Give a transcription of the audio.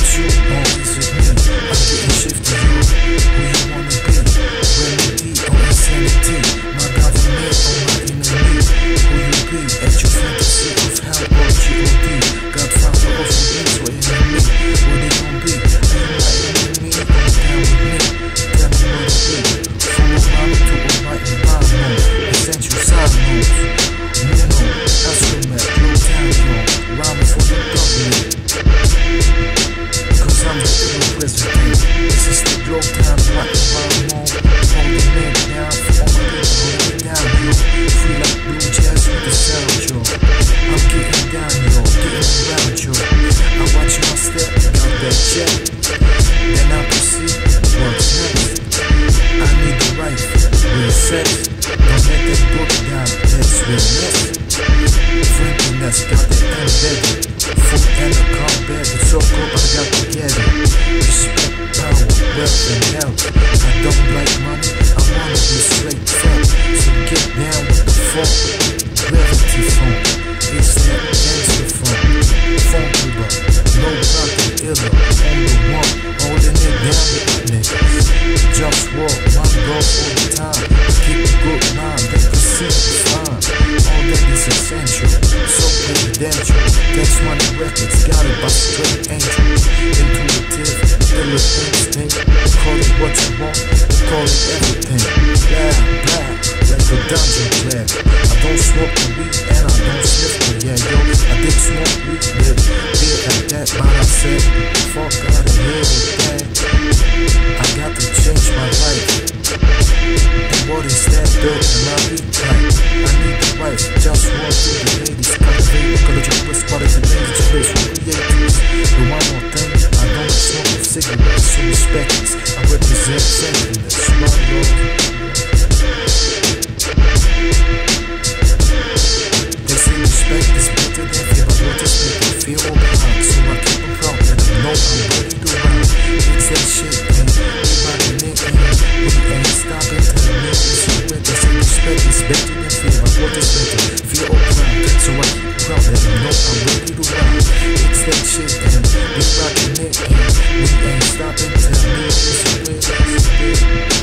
you or is it me? I'm getting shifty, yo. Who you wanna be? Remedy or insanity? My government or my enemy? Who you be? At your fantasy of hell or G.O.D. Godfather of the beats or enemy? What they gon' be? Are you my enemy or down with me? Tell me what it be. From a rhyme to a right and rhyme mode. Essential side modes. Mono, instrument, low time zone. Rhyming for the government. Cause I'm the evil president. This is the glow time, right and rhyme mode. Hold the man down, for all my people, hold it down, yo. Free like blue jazz with the sound, yo. I'm getting down, yo, getting around, yo. I watch my step, got that check. Then I proceed, what's next? I need the right, real sex. Don't let that book down, that's realness. Friendliness, got it embedded. Food and a combat, it's all good, I got to get it. Respect, power, wealth and health. I don't like money, I wanna be straight felt. So get down with the funk, gravity funk. It's that gangster funk, Funkula, no fucking iller. On the one, holding it down with my niggas. JustWar, my goal all the time. Keep a good mind, they perceive is fine. All that is essential, so presidential. That's money records, got it by straight angels. Intuitive, ill instinct. Call it what you want, call it everything. Blah, blah, like a dungeon player. I don't smoke the weed and I don't sniff the yeah, yo. I did smoke weed, yeah, at that, but I said, fuck out of here with that. I got to change my life. And what is that built in my beat type? I need the right, just walk through the ladies. Cultivate, ecological, polluting, space for creators. The one more thing, I don't smoke with cigarettes, so respect this. I represent sacredness, one love. They say respect is better than fear, but what is better? Fear or behind, so I keep them proud that I know I'm ready to run. It's that shit, man. We rockin' it, man. We ain't stopping till the niggas are with us. And respect is better than fear, but what is better? Fear or pride, so I keep proud that I know I'm ready to run. It's that shit, man. We rockin' it, man. We ain't stopping till the niggas are with us.